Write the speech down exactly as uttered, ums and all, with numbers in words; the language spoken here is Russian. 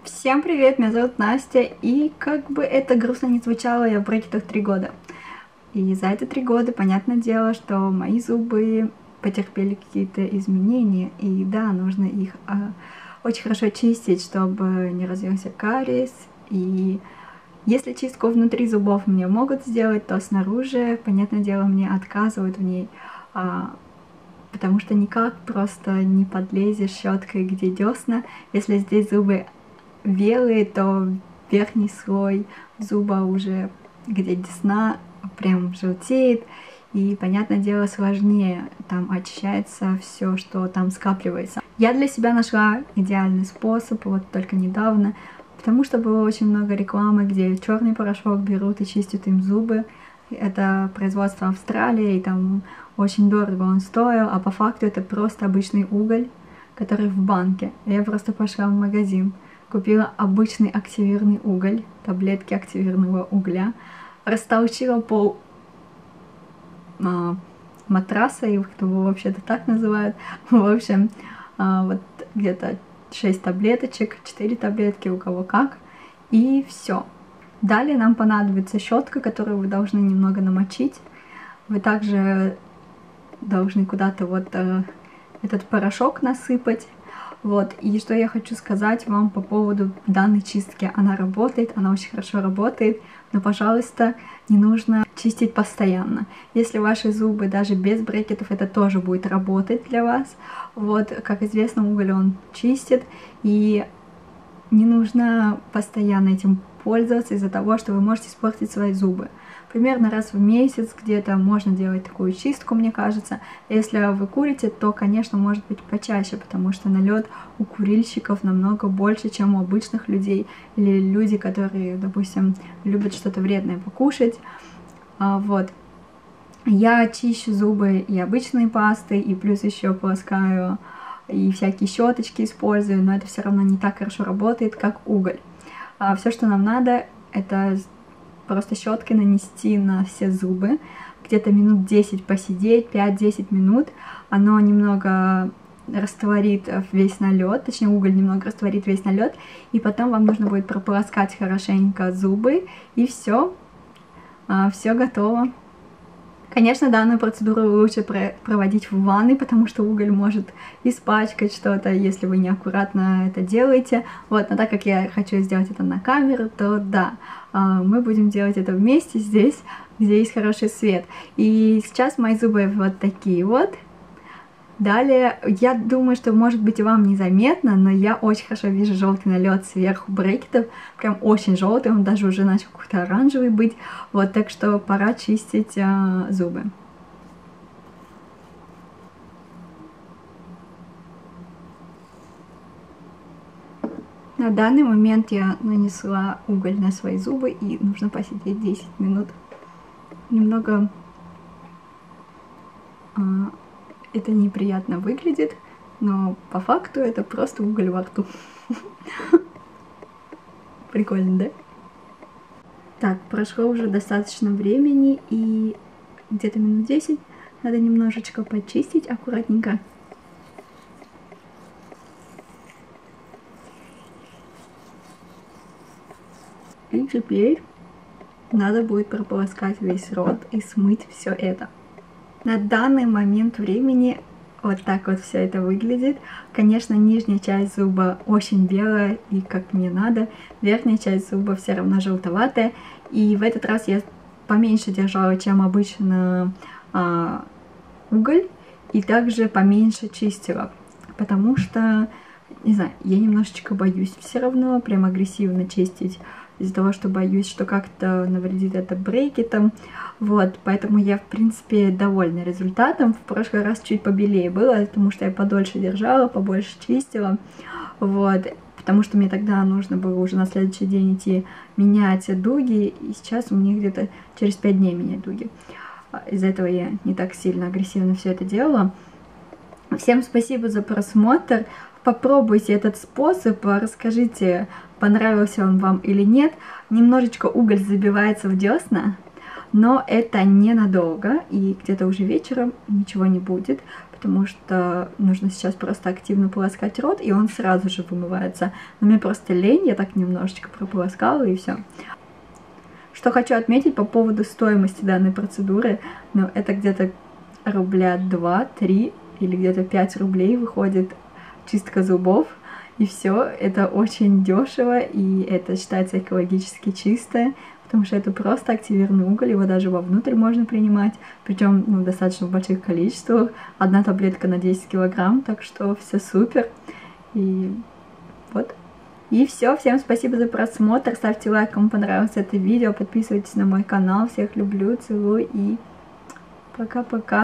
Всем привет, меня зовут Настя, и как бы это грустно не звучало, я в брекетах три года. И за эти три года, понятное дело, что мои зубы потерпели какие-то изменения, и да, нужно их а, очень хорошо чистить, чтобы не развился кариес. И если чистку внутри зубов мне могут сделать, то снаружи, понятное дело, мне отказывают в ней, а, потому что никак просто не подлезешь щеткой, где десна. Если здесь зубы белые, то верхний слой зуба уже, где десна, прям желтеет, и, понятное дело, сложнее, там очищается все, что там скапливается. Я для себя нашла идеальный способ, вот только недавно, потому что было очень много рекламы, где черный порошок берут и чистят им зубы. Это производство Австралии, и там очень дорого он стоил, а по факту это просто обычный уголь, который в банке. Я просто пошла в магазин, купила обычный активированный уголь, таблетки активированного угля, растолчила пол а, матраса, их его вообще-то так называют. В общем, а, вот где-то шесть таблеточек, четыре таблетки, у кого как, и все. Далее нам понадобится щетка, которую вы должны немного намочить. Вы также должны куда-то вот э, этот порошок насыпать. Вот, и что я хочу сказать вам по поводу данной чистки. Она работает, она очень хорошо работает, но, пожалуйста, не нужно чистить постоянно. Если ваши зубы даже без брекетов, это тоже будет работать для вас. Вот, как известно, уголь он чистит, и не нужно постоянно этим пользоваться из-за того, что вы можете испортить свои зубы. Примерно раз в месяц где-то можно делать такую чистку, мне кажется. Если вы курите, то, конечно, может быть почаще, потому что налет у курильщиков намного больше, чем у обычных людей, или люди, которые, допустим, любят что-то вредное покушать. А, вот. Я чищу зубы и обычной пастой, и плюс еще полоскаю, и всякие щеточки использую, но это все равно не так хорошо работает, как уголь. А все, что нам надо, это просто щеткой нанести на все зубы, где-то минут десять посидеть, пять-десять минут. Оно немного растворит весь налет, точнее уголь немного растворит весь налет, и потом вам нужно будет прополоскать хорошенько зубы, и все, все готово. Конечно, данную процедуру лучше проводить в ванной, потому что уголь может испачкать что-то, если вы неаккуратно это делаете. Вот, но так как я хочу сделать это на камеру, то да, мы будем делать это вместе здесь, где есть хороший свет. И сейчас мои зубы вот такие вот. Далее, я думаю, что, может быть, и вам незаметно, но я очень хорошо вижу желтый налет сверху брекетов. Прям очень желтый, он даже уже начал какой-то оранжевый быть. Вот, так что пора чистить а, зубы. На данный момент я нанесла уголь на свои зубы, и нужно посидеть десять минут. Немного... А, это неприятно выглядит, но по факту это просто уголь во рту. Прикольно, да? Так, прошло уже достаточно времени, и где-то минут десять надо немножечко почистить аккуратненько. И теперь надо будет прополоскать весь рот и смыть все это. На данный момент времени вот так вот все это выглядит. Конечно, нижняя часть зуба очень белая и как мне надо. Верхняя часть зуба все равно желтоватая. И в этот раз я поменьше держала, чем обычно, а, уголь. И также поменьше чистила. Потому что, не знаю, я немножечко боюсь все равно прям агрессивно чистить. Из-за того, что боюсь, что как-то навредит это брекетом. Вот, поэтому я, в принципе, довольна результатом. В прошлый раз чуть побелее было, потому что я подольше держала, побольше чистила. Вот, потому что мне тогда нужно было уже на следующий день идти менять дуги, и сейчас у меня где-то через пять дней менять дуги. Из-за этого я не так сильно агрессивно все это делала. Всем спасибо за просмотр. Попробуйте этот способ, расскажите, понравился он вам или нет. Немножечко уголь забивается в десна, но это ненадолго, и где-то уже вечером ничего не будет, потому что нужно сейчас просто активно полоскать рот, и он сразу же вымывается. Но мне просто лень, я так немножечко прополоскала, и все. Что хочу отметить по поводу стоимости данной процедуры, ну, это где-то рубля два-три или где-то пять рублей выходит чистка зубов, и все. Это очень дешево, и это считается экологически чисто, потому что это просто активированный уголь, его даже вовнутрь можно принимать, причем ну, достаточно в больших количествах, одна таблетка на десять килограмм, так что все супер. И вот. И все, всем спасибо за просмотр, ставьте лайк, кому понравилось это видео, подписывайтесь на мой канал, всех люблю, целую и пока-пока.